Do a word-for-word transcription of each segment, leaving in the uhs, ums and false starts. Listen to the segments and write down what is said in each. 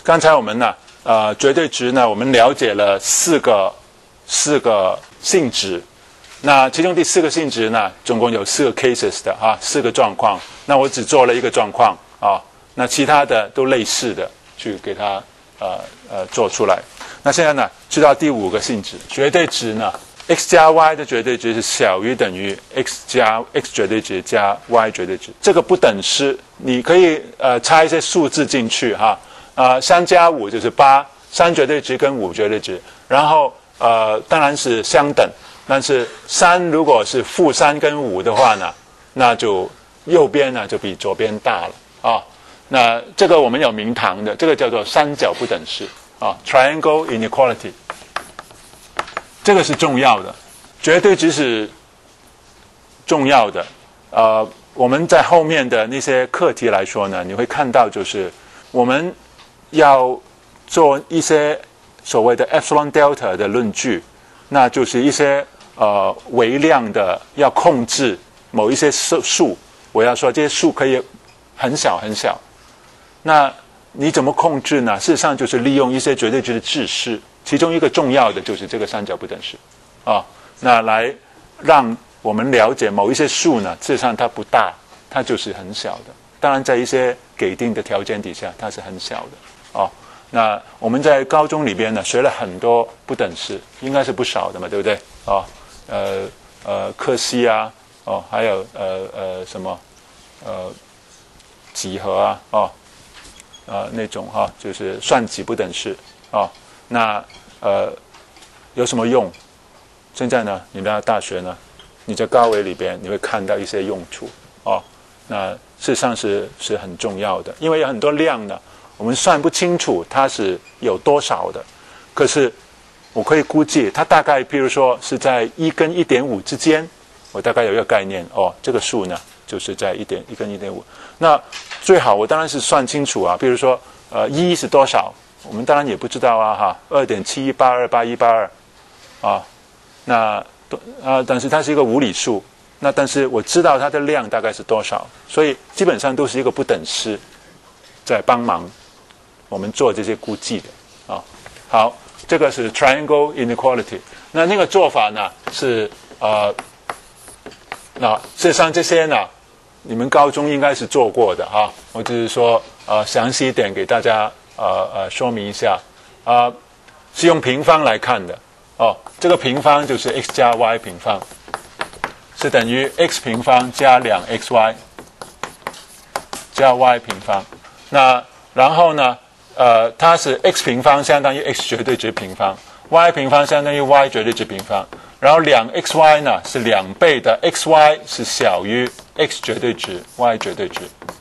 刚才我们呢，呃，绝对值呢，我们了解了四个四个性质。那其中第四个性质呢，总共有四个 cases 的啊，四个状况。那我只做了一个状况啊，那其他的都类似的去给它呃呃做出来。那现在呢，知道第五个性质，绝对值呢 ，x 加 y 的绝对值是小于等于 x 加 x 绝对值加 y 绝对值。这个不等式，你可以呃插一些数字进去哈，啊、呃，三加五就是八，三绝对值跟五绝对值，然后呃当然是相等。但是三如果是负三跟五的话呢，那就右边呢就比左边大了啊。那这个我们有名堂的，这个叫做三角不等式啊 ，triangle inequality。这个是重要的，绝对值是重要的。呃，我们在后面的那些课题来说呢，你会看到就是我们要做一些所谓的 epsilon delta 的论据。那就是一些呃微量的要控制某一些数，我要说这些数可以很小很小。那你怎么控制呢？事实上就是利用一些绝对值的制式，其中一个重要的就是这个三角不等式啊。那来让我们了解某一些数呢，事实上它不大，它就是很小的。当然，在一些给定的条件底下，它是很小的啊。那我们在高中里边呢学了很多不等式，应该是不少的嘛，对不对？哦，呃呃，柯西啊，哦，还有呃呃什么呃几何啊，哦，呃那种哈、哦，就是算几不等式哦。那呃有什么用？现在呢，你到大学呢，你在高维里边你会看到一些用处哦。那事实上是是很重要的，因为有很多量呢。我们算不清楚它是有多少的，可是我可以估计它大概，譬如说是在一跟一点五之间，我大概有一个概念哦，这个数呢就是在一点一跟一点五。那最好我当然是算清楚啊，比如说呃一是多少，我们当然也不知道啊哈，二点七一八二八一八二啊，那啊但是它是一个无理数，那但是我知道它的量大概是多少，所以基本上都是一个不等式在帮忙。我们做这些估计的啊，好，这个是 triangle inequality。那那个做法呢是呃，那事实上这些呢，你们高中应该是做过的哈。我只是说呃详细一点给大家呃呃说明一下啊、呃，是用平方来看的哦。这个平方就是 x 加 y 平方，是等于 x 平方加两 xy 加 y 平方。那然后呢？呃，它是 x 平方相当于 x 绝对值平方 ，y 平方相当于 y 绝对值平方，然后两 xy 呢是两倍的 xy 是小于 x 绝对值 y 绝对值，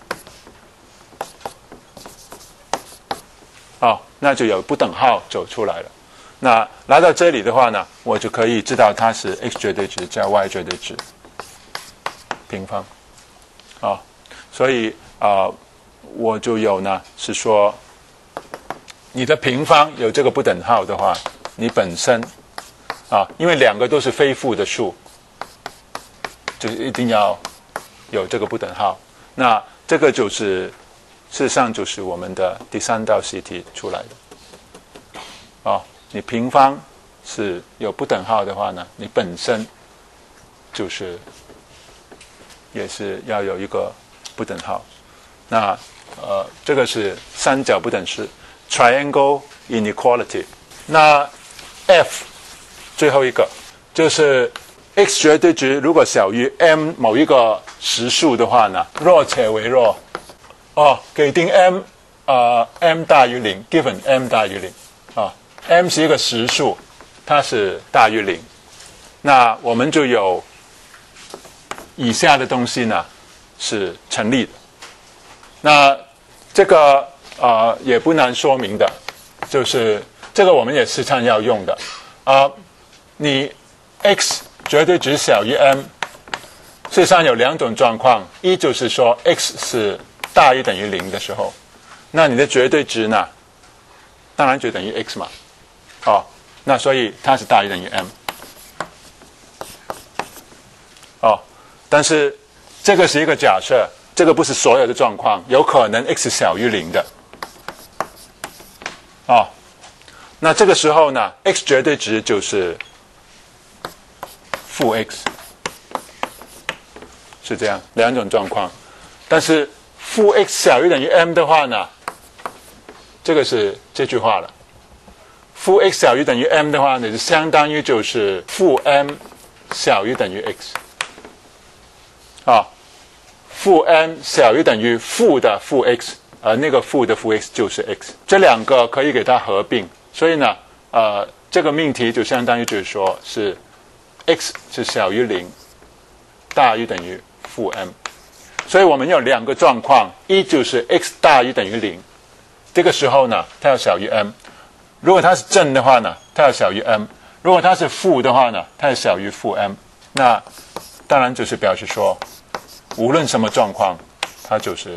哦，那就有不等号走出来了。那来到这里的话呢，我就可以知道它是 x 绝对值加 y 绝对值平方，啊、哦，所以啊、呃，我就有呢是说。你的平方有这个不等号的话，你本身啊，因为两个都是非负的数，就是一定要有这个不等号。那这个就是事实上就是我们的第三道习题出来的。啊，你平方是有不等号的话呢，你本身就是也是要有一个不等号。那呃，这个是三角不等式。Triangle inequality， 那 F 最后一个就是 x 绝对值如果小于 m 某一个实数的话呢，若且为若，哦，给定 m 呃 m 大于零 ，given m 大于零啊 ，m 是一个实数，它是大于零，那我们就有以下的东西呢是成立的，那这个。呃，也不难说明的，就是这个我们也时常要用的啊、呃。你 x 绝对值小于 m， 事实上有两种状况，一就是说 x 是大于等于零的时候，那你的绝对值呢，当然就等于 x 嘛，哦，那所以它是大于等于 m， 哦，但是这个是一个假设，这个不是所有的状况，有可能 x 小于零的。 啊。那这个时候呢 ，x 绝对值就是负 x， 是这样两种状况。但是负 x 小于等于 m 的话呢，这个是这句话了。负 x 小于等于 m 的话呢，就相当于就是负 m 小于等于 x。啊，负 m 小于等于负的负 x， 而那个负的负 x 就是 x， 这两个可以给它合并，所以呢，呃，这个命题就相当于就是说是 x 是小于零，大于等于负 m， 所以我们有两个状况，一就是 x 大于等于零，这个时候呢，它要小于 m， 如果它是正的话呢，它要小于 m， 如果它是负的话呢，它要小于负 m， 那当然就是表示说，无论什么状况，它就是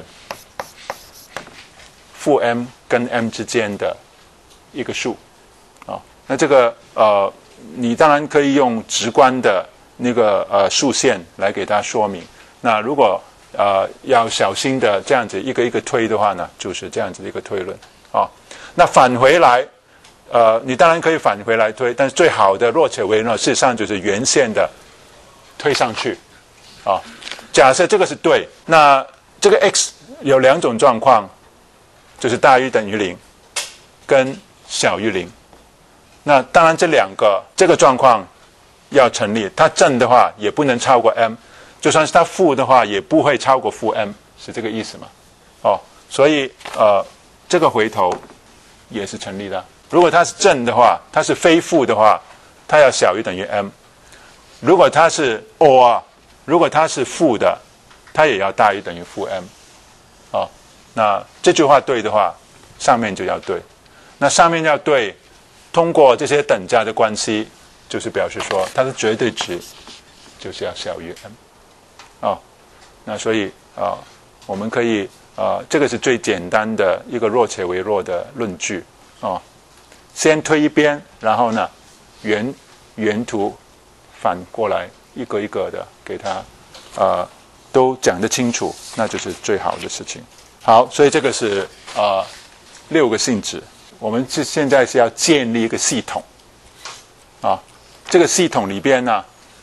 负 m 跟 m 之间的一个数啊。那这个呃，你当然可以用直观的那个呃数线来给它说明。那如果呃要小心的这样子一个一个推的话呢，就是这样子的一个推论啊。那返回来，呃，你当然可以返回来推，但是最好的若且为呢，事实上就是原线的推上去啊。假设这个是对，那这个 x 有两种状况，就是大于等于零，跟小于零。那当然这两个这个状况要成立，它正的话也不能超过 m， 就算是它负的话也不会超过负 m， 是这个意思吗？哦，所以呃这个回头也是成立的。如果它是正的话，它是非负的话，它要小于等于 m。如果它是 or， 如果它是负的，它也要大于等于负 m。哦，那这句话对的话，上面就要对。那上面要对，通过这些等价的关系，就是表示说它的绝对值就是要小于 m。哦，那所以啊、呃，我们可以啊、呃，这个是最简单的一个若且为弱的论据哦。先推一边，然后呢，原原图反过来一个一个的给它呃都讲得清楚，那就是最好的事情。好，所以这个是呃六个性质，我们是现在是要建立一个系统啊。这个系统里边呢，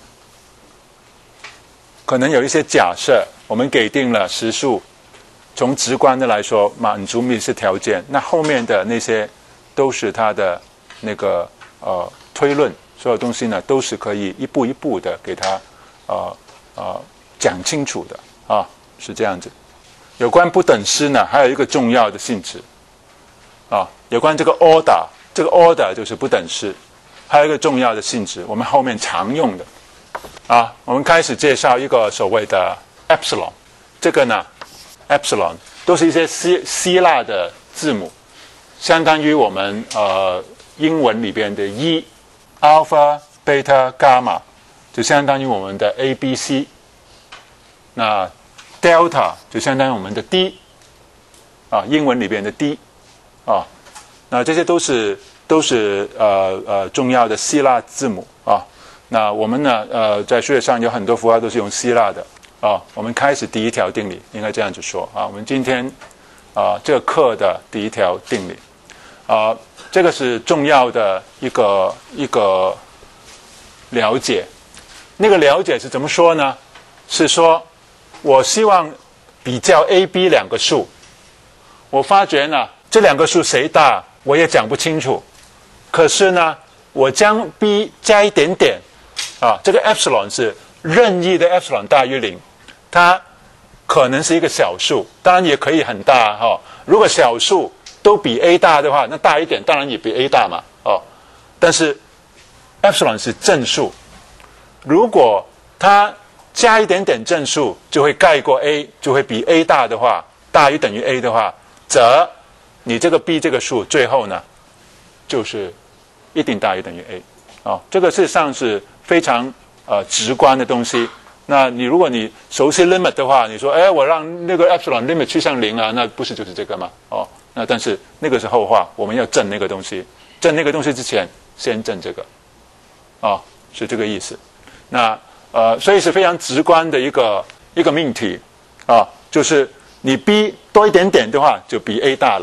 可能有一些假设，我们给定了实数，从直观的来说满足密室条件，那后面的那些都是它的那个呃推论，所有东西呢都是可以一步一步的给它呃呃讲清楚的啊，是这样子。有关不等式呢，还有一个重要的性质啊，有关这个 order， 这个 order 就是不等式，还有一个重要的性质，我们后面常用的啊，我们开始介绍一个所谓的 epsilon， 这个呢 epsilon 都是一些希希腊的字母，相当于我们呃英文里边的 E alpha beta gamma， 就相当于我们的 A B C， 那 delta 就相当于我们的 D 啊，英文里边的 D 啊，那这些都是都是呃呃重要的希腊字母啊。那我们呢呃在数学上有很多符号都是用希腊的啊。我们开始第一条定理，应该这样子说啊。我们今天啊这个课的第一条定理啊，这个是重要的一个一个了解。那个了解是怎么说呢？是说我希望比较 A、B 两个数，我发觉呢这两个数谁大我也讲不清楚，可是呢我将 B 加一点点啊，这个 epsilon 是任意的 epsilon 大于零，它可能是一个小数，当然也可以很大哈、哦。如果小数都比 A 大的话，那大一点当然也比 A 大嘛哦。但是 epsilon 是正数，如果它加一点点正数就会盖过 A， 就会比 A 大的话，大于等于 A 的话，则你这个 B 这个数最后呢就是一定大于等于 A 哦。这个事实上是非常呃直观的东西。那你如果你熟悉 limit 的话，你说哎我让那个 epsilon limit 趋向零啊，那不是就是这个吗？哦，那但是那个是后话，我们要证那个东西，证那个东西之前先证这个哦，是这个意思。那呃，所以是非常直观的一个一个命题啊，就是你 B 多一点点的话，就比 A 大了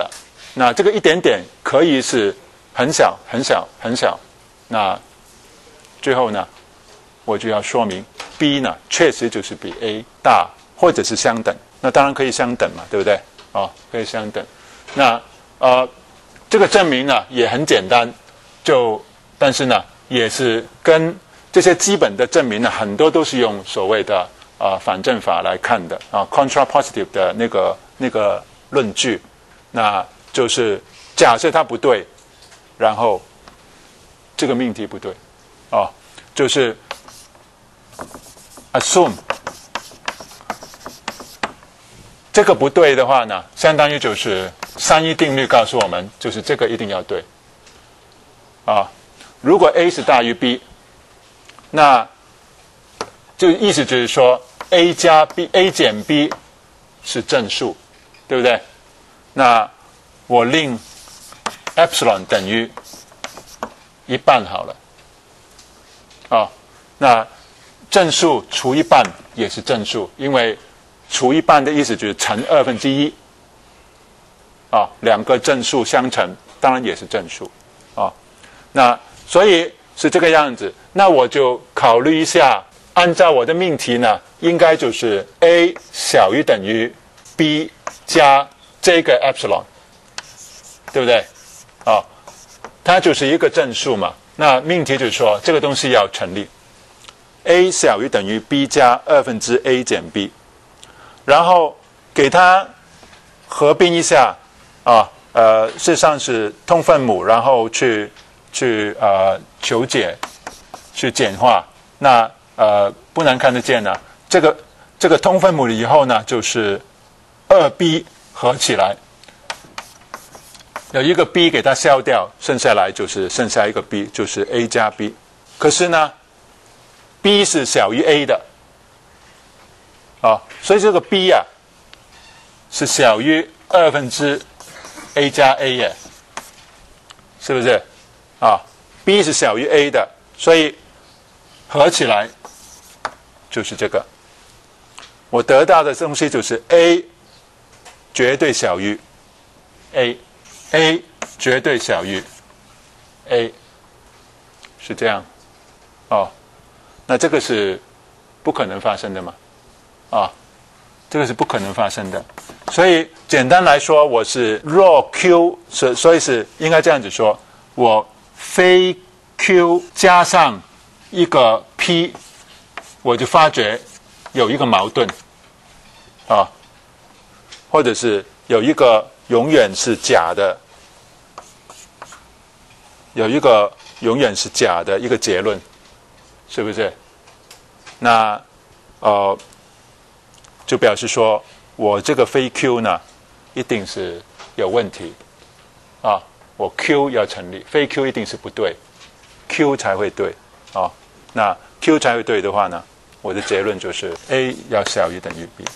那这个一点点可以是很小很小很小，那最后呢，我就要说明 B 呢确实就是比 A 大或者是相等，那当然可以相等嘛，对不对？哦，可以相等。那呃，这个证明呢也很简单，就但是呢也是跟这些基本的证明呢，很多都是用所谓的啊、呃、反证法来看的啊 ，contrapositive 的那个那个论据，那就是假设它不对，然后这个命题不对，哦，就是 assume 这个不对的话呢，相当于就是三一定律告诉我们，就是这个一定要对，啊，如果 A 是大于 B。那就意思就是说 ，a 加 b，a 减 b 是正数，对不对？那我令 epsilon 等于一半好了，啊，那正数除一半也是正数，因为除一半的意思就是乘二分之一，啊，两个正数相乘，当然也是正数，啊，那所以是这个样子。那我就考虑一下，按照我的命题呢，应该就是 a 小于等于 b 加这个 epsilon， 对不对？啊，它就是一个正数嘛。那命题就是说这个东西要成立 ，a 小于等于 b 加二分之 a 减 b， 然后给它合并一下啊，呃，事实上是通分母，然后去去呃求解。去简化，那呃不难看得见呢、啊，这个这个通分母了以后呢，就是二 b 合起来，有一个 b 给它消掉，剩下来就是剩下一个 b， 就是 a 加 b。可是呢 ，b 是小于 a 的，啊，所以这个 b 啊是小于二分之 a 加 a 耶，是不是？啊 ，b 是小于 a 的，所以合起来就是这个，我得到的东西就是 a 绝对小于 a，a 绝对小于 a， 是这样，哦，那这个是不可能发生的嘛，啊，这个是不可能发生的，所以简单来说，我是若 q， 所所以是应该这样子说，我非 q 加上一个 p， 我就发觉有一个矛盾，啊，或者是有一个永远是假的，有一个永远是假的一个结论，是不是？那呃，就表示说我这个非 q 呢，一定是有问题，啊，我 q 要成立，非 q 一定是不对 ，q 才会对。啊、哦，那 q 才会对的话呢，我的结论就是 a 要小于等于 b。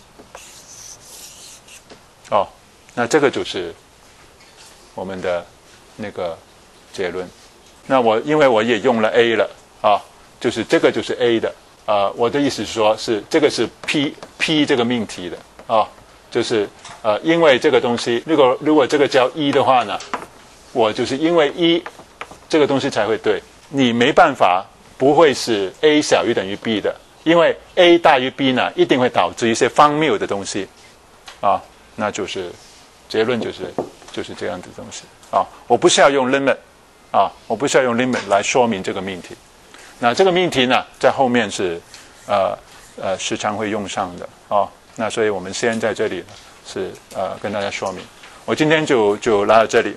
哦，那这个就是我们的那个结论。那我因为我也用了 a 了啊，就是这个就是 a 的啊、呃，我的意思是说是这个是 p p 这个命题的啊，就是呃，因为这个东西，如果如果这个叫一的话呢，我就是因为一这个东西才会对。你没办法不会是 a 小于等于 b 的，因为 a 大于 b 呢，一定会导致一些荒谬的东西，啊，那就是结论就是就是这样的东西啊。我不是要用 limit 啊，我不是要用 limit 来说明这个命题。那这个命题呢，在后面是呃呃时常会用上的啊。那所以我们先在这里是呃跟大家说明。我今天就就来到这里。